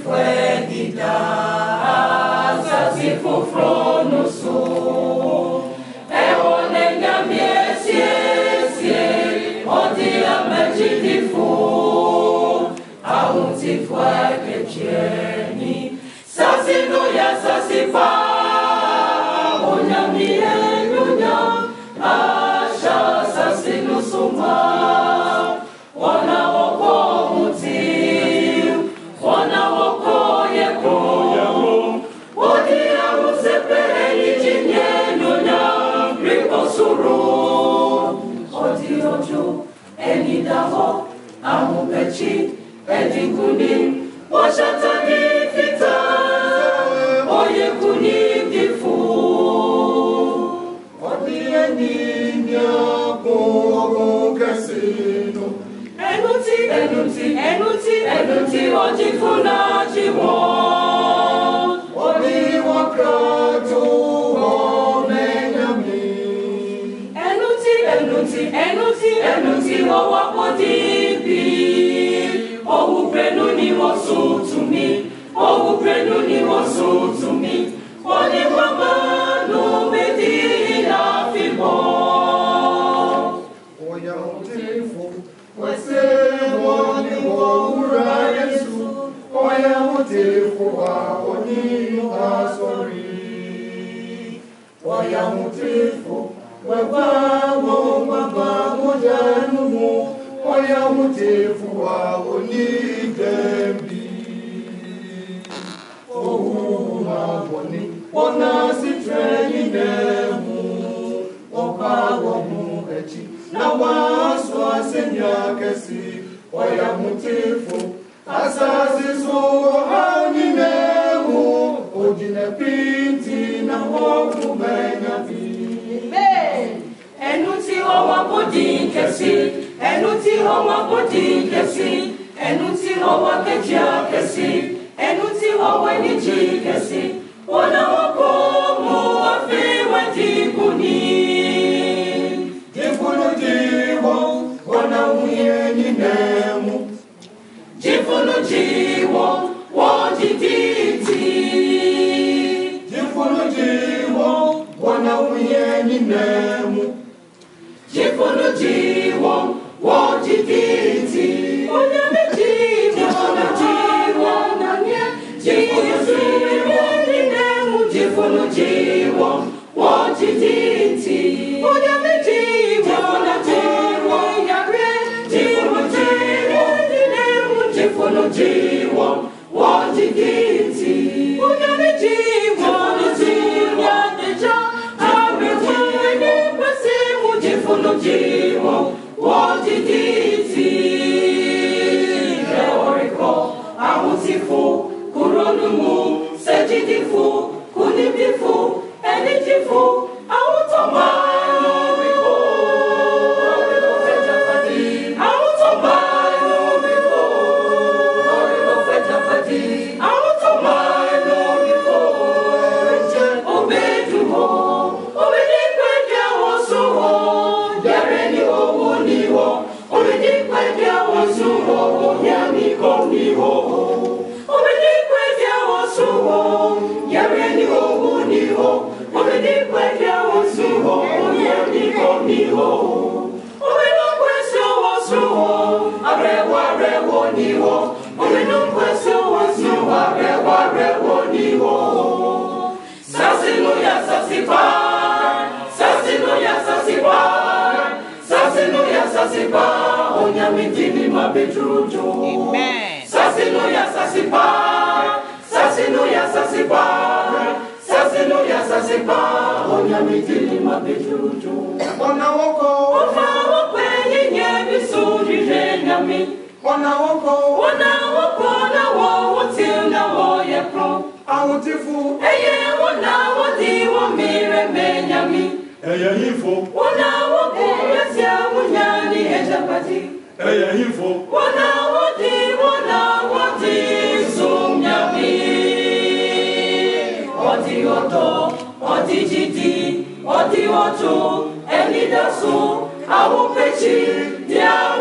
fue dida, sasi fufro no so. E one ngamie sie, odi ameji fu, aunti fue kecheni, sasi no ya sasi pa, onyamie nunya, asha sasi no suma, wana woko muti, wana woko yeko, odi amusepe eni nunya, riko suru, odi ojo, eni daho, amupechi, edi kuni, washatani fita, oye kuni difu, odi eni nyako kasino. Enuti, oji funa jiwo. Odi wakatu omenyami. Enuti, owa podibi. Owu prenu ni wosu tumi. Odi mama no medi la fibo. Oya utifo. Wese woni wo ura Yesu. Oya utifo wa oni asori. Oya utifo. Waba mo janu. Oya utifo wa oni dembi. Oh ma boni. Ona si treni nemu. Opa wo mu echi. Na wasu asenya kesi. Oya mutifo. Asasi so hani nemu. Ojine pinti na woku benyavi. Enuti owa bodi kesi. Enuti owa keja kesi. Enuti owa niji kesi. Ona wako mu afiwe jikuni. Jifunu jiwo, wana uyenyi nemu. Jifunu jiwo, wajiditi. Jifunu jiwo, wana uyenyi nemu. Jifunu jiwo, wajiditi. Jifunu jiwo, wajiditi. Jifunu jiwo, wajiditi. Jifunu jiwo, wajiditi. Reoriko, amutifu, kuronumu, sejidifu, kunibifu, enijifu, automa. Amen. Sasinuya sasipa, onyamidini mabejuju. Wana woko, yenye bisuri renyami. wana woko, na wo util na wo yekro. awutifu, Eye wana wodi wo mire menyami. eye hifo, Wana woko yasia munyani ejapati. eye hifo, Wana wodi sumnyami. Odi oto, odi jidi, odi ojo, eni dasu, awu pechi, dia.